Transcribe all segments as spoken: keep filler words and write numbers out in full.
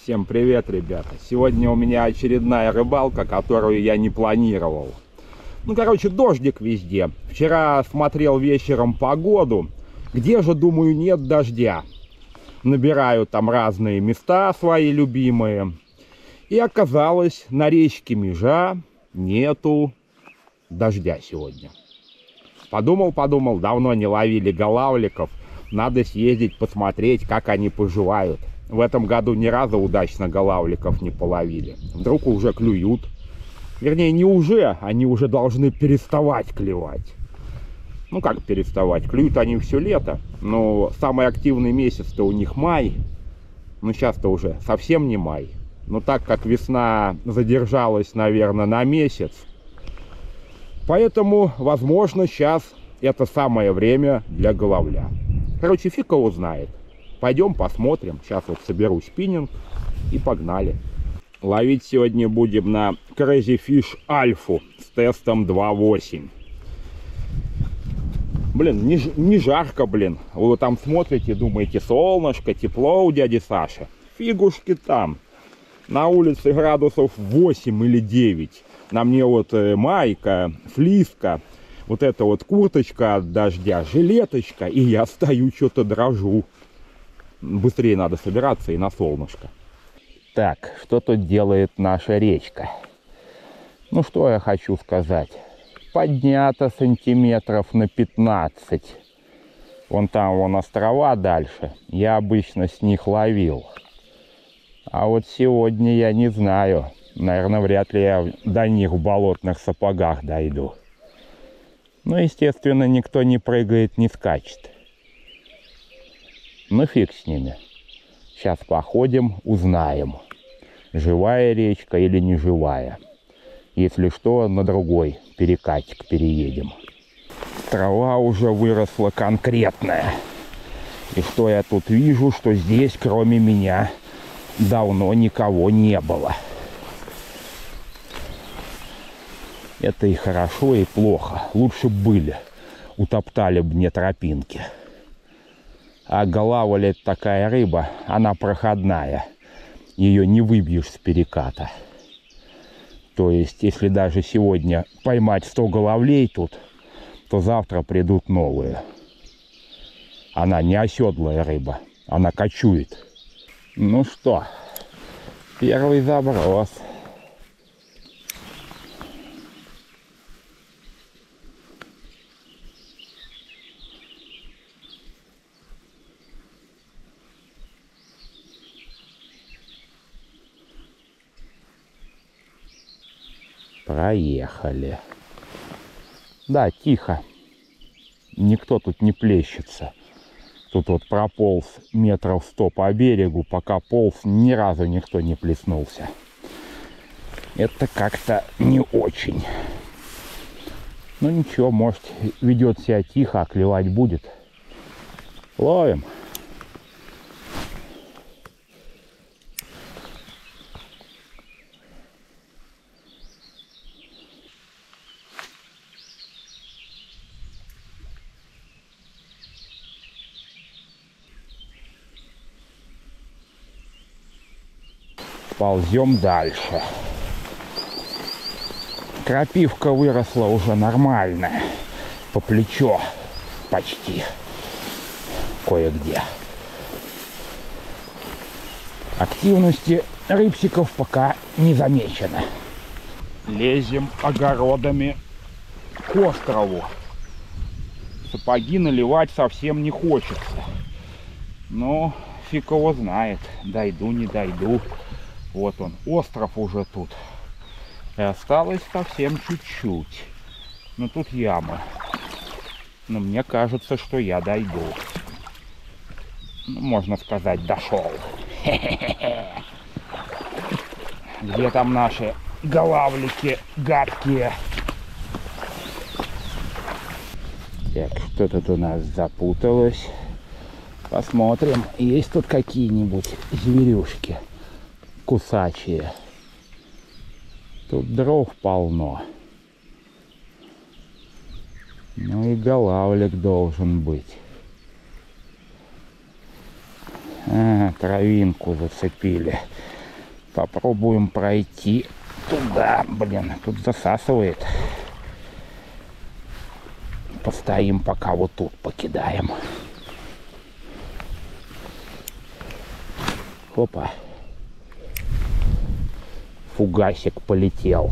Всем привет, ребята! Сегодня у меня очередная рыбалка, которую я не планировал. Ну, короче, дождик везде. Вчера смотрел вечером погоду. Где же, думаю, нет дождя? Набираю там разные места свои любимые. И оказалось, на речке Межа нету дождя сегодня. Подумал, подумал, давно не ловили голавликов. Надо съездить посмотреть, как они поживают. В этом году ни разу удачно голавликов не половили. Вдруг уже клюют. Вернее, не уже, они уже должны переставать клевать. Ну как переставать? Клюют они все лето. Но самый активный месяц-то у них май. Ну сейчас-то уже совсем не май. Но так как весна задержалась, наверное, на месяц. Поэтому, возможно, сейчас это самое время для голавля. Короче, фиг его знает. Пойдем посмотрим. Сейчас вот соберу спиннинг и погнали. Ловить сегодня будем на Crazy Fish Альфу с тестом два восемь. Блин, не, не жарко, блин. Вы там смотрите, думаете, солнышко, тепло у дяди Саши. Фигушки там. На улице градусов восемь или девять. На мне вот майка, флиска, вот эта вот курточка от дождя, жилеточка. И я стою, что-то дрожу. Быстрее надо собираться и на солнышко. Так, что тут делает наша речка? Ну, что я хочу сказать. Поднято сантиметров на пятнадцать. Вон там, вон острова дальше. Я обычно с них ловил. А вот сегодня я не знаю. Наверное, вряд ли я до них в болотных сапогах дойду. Ну, естественно, никто не прыгает, не скачет. Ну, фиг с ними. Сейчас походим, узнаем, живая речка или не живая. Если что, на другой перекатик переедем. Трава уже выросла конкретная. И что я тут вижу, что здесь, кроме меня, давно никого не было. Это и хорошо, и плохо. Лучше были. Утоптали бы мне тропинки. А голавль — это такая рыба, она проходная. Ее не выбьешь с переката. То есть, если даже сегодня поймать сто голавлей тут, то завтра придут новые. Она не оседлая рыба, она кочует. Ну что, первый заброс. Проехали. Да, тихо. Никто тут не плещется. Тут вот прополз метров сто по берегу, пока полз, ни разу никто не плеснулся. Это как-то не очень. Ну ничего, может, ведет себя тихо, а клевать будет. Ловим. Ползем дальше. Крапивка выросла уже нормальная. По плечо почти. Кое-где. Активности рыбсиков пока не замечено. Лезем огородами к острову. Сапоги наливать совсем не хочется. Но фиг его знает. Дойду, не дойду. Вот он, остров уже тут. И осталось совсем чуть-чуть. Но тут яма. Но мне кажется, что я дойду. Ну, можно сказать, дошел. Где там наши голавлики гадкие? Так, что тут у нас запуталось? Посмотрим, есть тут какие-нибудь зверюшки кусачие. Тут дров полно. Ну и голавлик должен быть. А, травинку зацепили. Попробуем пройти туда. Блин, тут засасывает. Постоим, пока вот тут покидаем. Опа. Фугасик полетел.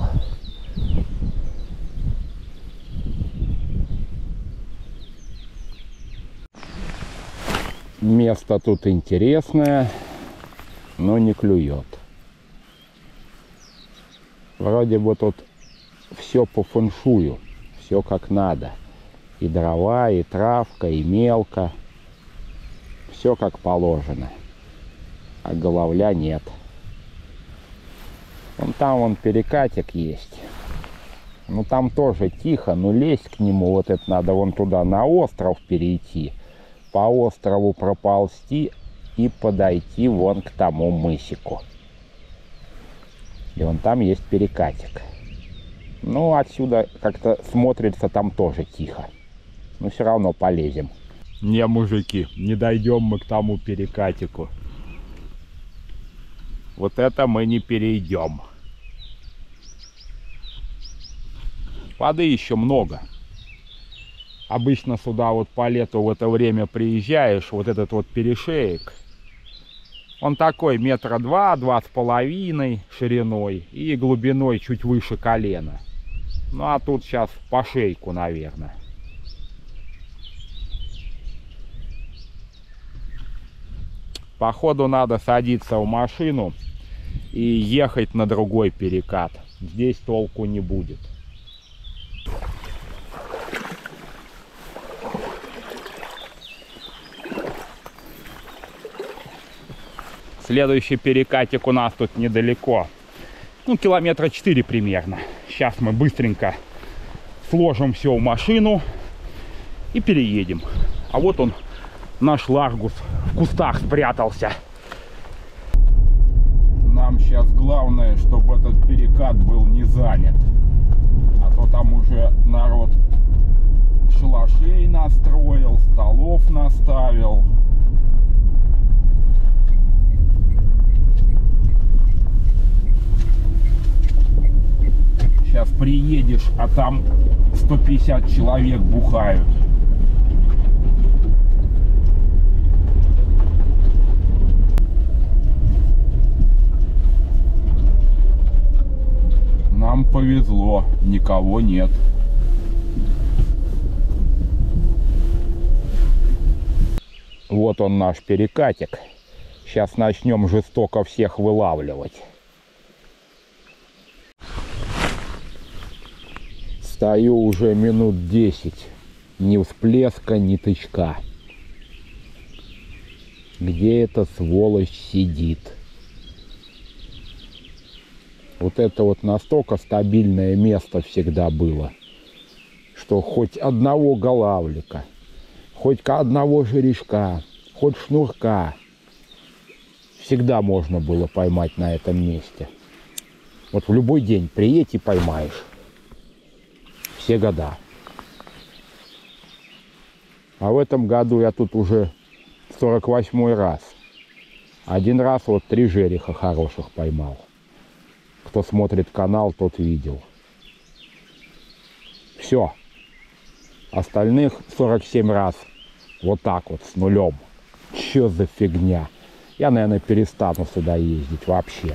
Место тут интересное, но не клюет. Вроде бы тут все по фэншую, все как надо. И дрова, и травка, и мелко. Все как положено. А головля нет. Вон там вон перекатик есть. Ну там тоже тихо, но лезть к нему, вот это надо вон туда на остров перейти. По острову проползти и подойти вон к тому мысику. И вон там есть перекатик. Ну, отсюда как-то смотрится там тоже тихо. Но все равно полезем. Не, мужики, не дойдем мы к тому перекатику. Вот это мы не перейдем. Воды еще много. Обычно сюда вот по лету в это время приезжаешь, вот этот вот перешеек. Он такой метра два, два с половиной шириной и глубиной чуть выше колена. Ну а тут сейчас по шейку, наверное. Походу надо садиться в машину и ехать на другой перекат. Здесь толку не будет. Следующий перекатик у нас тут недалеко. Ну, километра четыре примерно. Сейчас мы быстренько сложим все в машину и переедем. А вот он, наш Ларгус, в кустах спрятался. Нам сейчас главное, чтобы этот перекат был не занят. А то там уже народ шалашей настроил, столов наставил. Сейчас приедешь, а там сто пятьдесят человек бухают. Нам повезло, никого нет. Вот он наш перекатик. Сейчас начнем жестоко всех вылавливать. Стою уже минут десять. Ни всплеска, ни тычка. Где эта сволочь сидит? Вот это вот настолько стабильное место всегда было, что хоть одного голавлика, хоть одного жерешка, хоть шнурка всегда можно было поймать на этом месте. Вот в любой день приедь и поймаешь. Все года. А в этом году я тут уже сорок восьмой раз. Один раз вот три жереха хороших поймал. Кто смотрит канал, тот видел. Все. Остальных сорок семь раз вот так вот, с нулем. Че за фигня? Я, наверное, перестану сюда ездить вообще.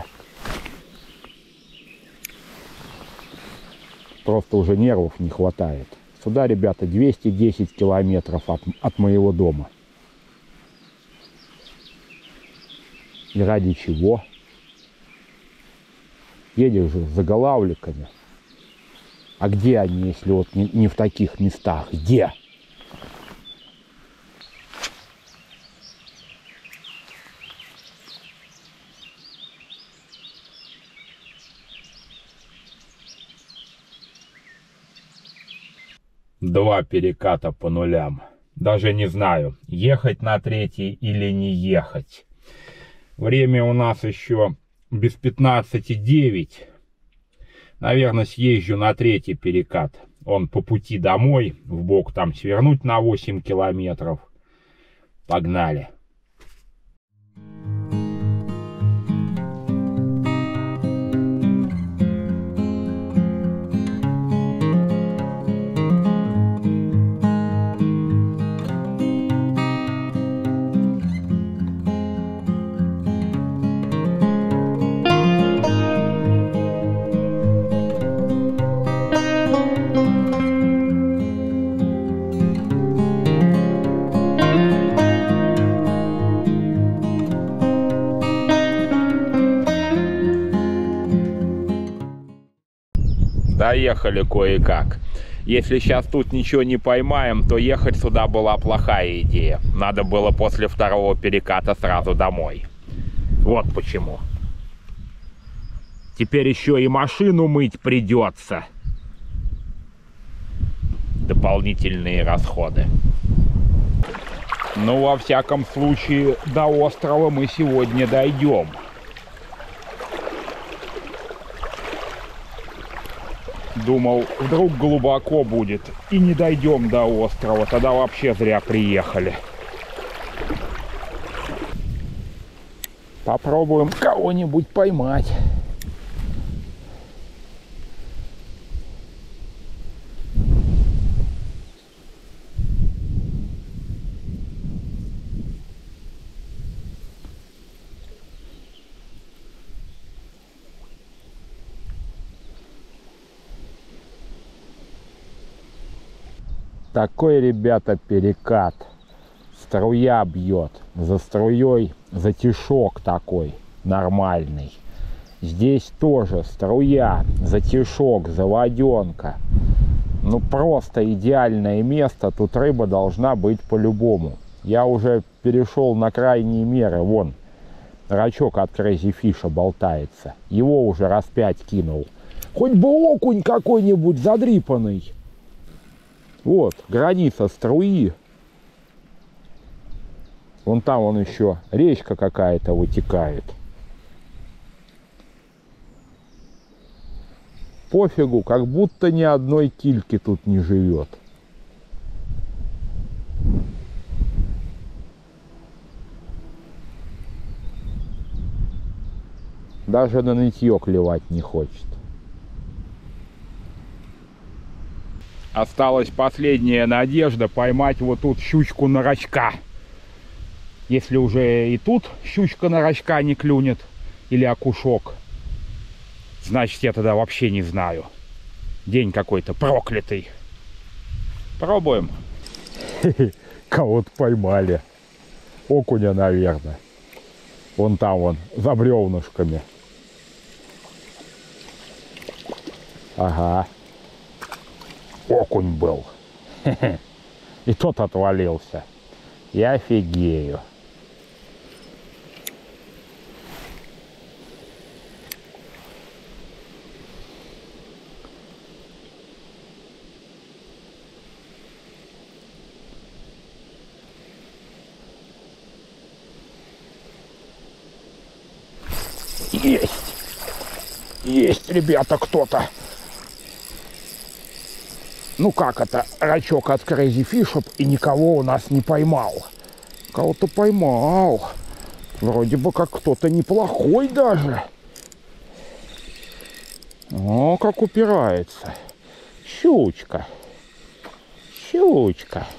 Просто уже нервов не хватает. Сюда, ребята, двести десять километров от, от моего дома. И ради чего? Едешь же за голавликами. А где они, если вот не, не в таких местах? Где? Два переката по нулям. Даже не знаю, ехать на третий или не ехать. Время у нас еще без пятнадцати девять. Наверное, съезжу на третий перекат. Он по пути домой, в бок там свернуть на восемь километров. Погнали. проехали кое-как. Если сейчас тут ничего не поймаем, то ехать сюда была плохая идея. Надо было после второго переката сразу домой. Вот почему. Теперь еще и машину мыть придется. Дополнительные расходы. Ну, во всяком случае, до острова мы сегодня дойдем. Думал, вдруг глубоко будет и не дойдем до острова. Тогда вообще зря приехали. Попробуем кого-нибудь поймать. Такой, ребята, перекат. Струя бьет. За струей затишок такой нормальный. Здесь тоже струя, затишок, заводенка. Ну просто идеальное место. Тут рыба должна быть по-любому. Я уже перешел на крайние меры. Вон, рачок от Crazy Fish болтается. Его уже раз пять кинул. Хоть бы окунь какой-нибудь задрипанный. Вот, граница струи. Вон там вон еще речка какая-то вытекает. Пофигу, как будто ни одной кильки тут не живет. Даже на нытье клевать не хочет. Осталась последняя надежда поймать вот тут щучку-нарачка. Если уже и тут щучка-нарачка не клюнет, или окушок, значит, я тогда вообще не знаю. День какой-то проклятый. Пробуем. Кого-то поймали. Окуня, наверное. Вон там вон, за бревнышками. Ага. Окунь был. И тот отвалился. Я офигею. Есть. Есть, ребята, кто-то. Ну как это, рачок от Crazy Fish и никого у нас не поймал. Кого-то поймал. Вроде бы как кто-то неплохой даже. О, как упирается. Щучка. Щучка.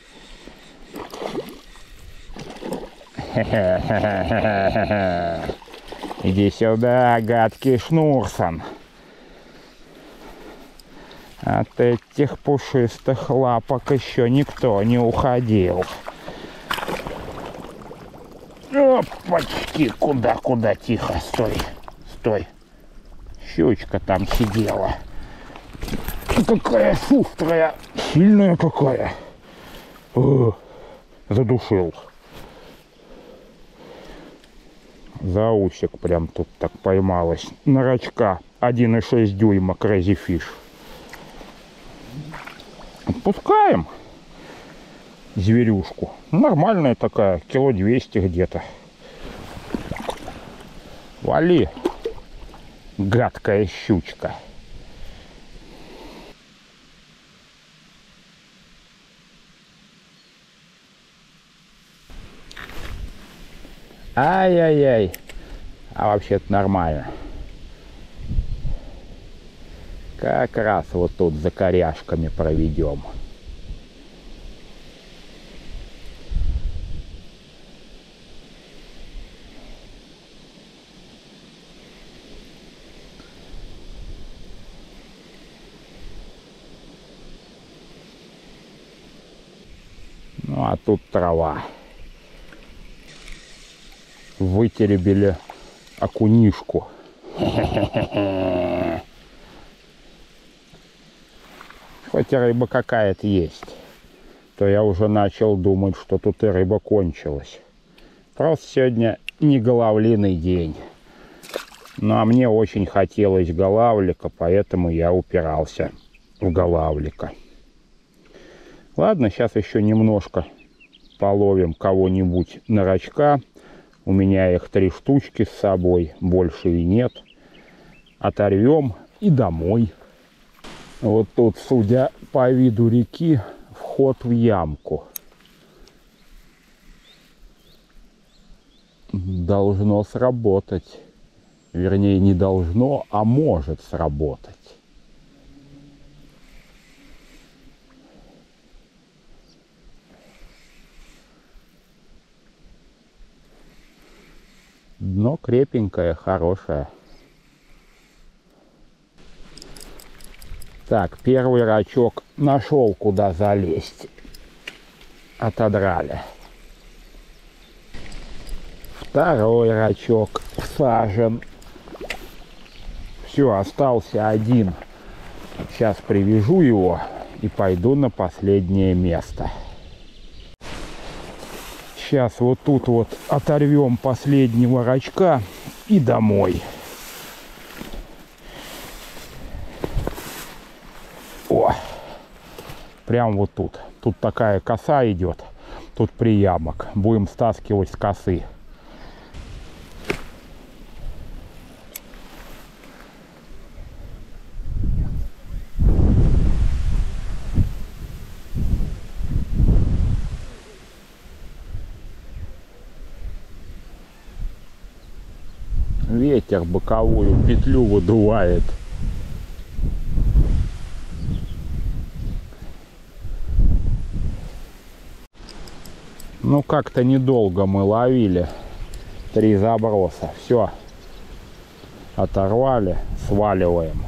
Иди сюда, гадкий шнурсон. От этих пушистых лапок еще никто не уходил. Опачки, куда-куда, тихо, стой, стой. Щучка там сидела. Какая шустрая, сильная какая. О, задушил. За усик прям тут так поймалась. Нарачка один и шесть дюйма Crazy Fish. Отпускаем зверюшку. Нормальная такая, кило двести где-то. Вали, гадкая щучка. Ай-яй-яй. А вообще-то нормально. Как раз вот тут за коряшками проведем. Ну а тут трава. Вытеребили окунишку. Хоть и рыба какая-то есть, то я уже начал думать, что тут и рыба кончилась. Просто сегодня не головлиный день. Ну а мне очень хотелось голавлика, поэтому я упирался в голавлика. Ладно, сейчас еще немножко половим кого-нибудь на рачка. У меня их три штучки с собой, больше и нет. Оторвем и домой. Вот тут, судя по виду реки, вход в ямку. Должно сработать. Вернее, не должно, а может сработать. Дно крепенькое, хорошее. Так, первый рачок нашел, куда залезть. Отодрали. Второй рачок всажен. Все, остался один. Сейчас привяжу его и пойду на последнее место. Сейчас вот тут вот оторвем последнего рачка и домой. О, прям вот тут. Тут такая коса идет. Тут приямок. Будем стаскивать с косы. Ветер боковую петлю выдувает. Ну, как-то недолго мы ловили. Три заброса. Все. Оторвали, сваливаем.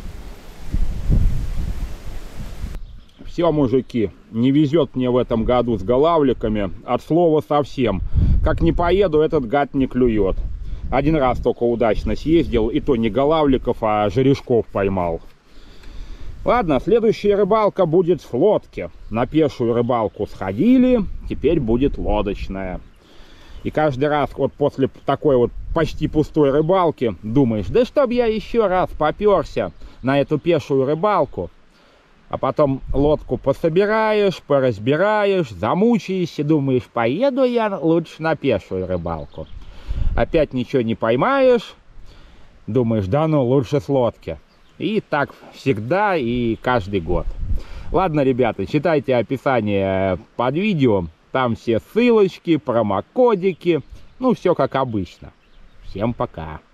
Все, мужики, не везет мне в этом году с голавликами. От слова совсем. Как не поеду, этот гад не клюет. Один раз только удачно съездил, и то не голавликов, а жерешков поймал. Ладно, следующая рыбалка будет с лодки. На пешую рыбалку сходили, теперь будет лодочная. И каждый раз вот после такой вот почти пустой рыбалки думаешь, да чтоб я еще раз поперся на эту пешую рыбалку. А потом лодку пособираешь, поразбираешь, замучаешься, думаешь, поеду я лучше на пешую рыбалку. Опять ничего не поймаешь, думаешь, да ну лучше с лодки. И так всегда и каждый год. Ладно, ребята, читайте описание под видео, там все ссылочки, промокодики, ну все как обычно. Всем пока.